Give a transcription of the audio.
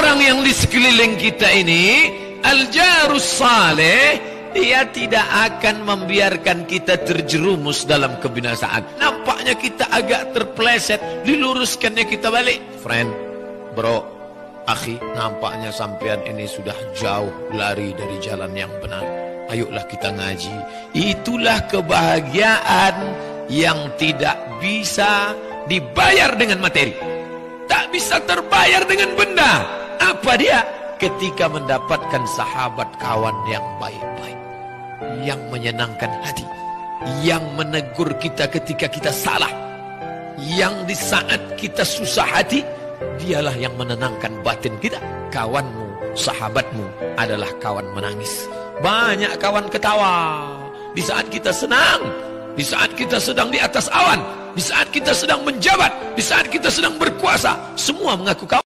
orang yang di sekeliling kita ini, al-jarus saleh, dia tidak akan membiarkan kita terjerumus dalam kebinasaan. Nampaknya kita agak terpeleset, diluruskannya kita balik. Friend, bro, akhi, nampaknya sampean ini sudah jauh lari dari jalan yang benar. Ayolah kita ngaji. Itulah kebahagiaan yang tidak bisa dibayar dengan materi, tak bisa terbayar dengan benda. Apa dia? Ketika mendapatkan sahabat kawan yang baik-baik, yang menyenangkan hati, yang menegur kita ketika kita salah, yang di saat kita susah hati, dialah yang menenangkan batin kita. Kawanmu, sahabatmu adalah kawan menangis. Banyak kawan ketawa di saat kita senang, di saat kita sedang di atas awan, di saat kita sedang menjabat, di saat kita sedang berkuasa. Semua mengaku kawan.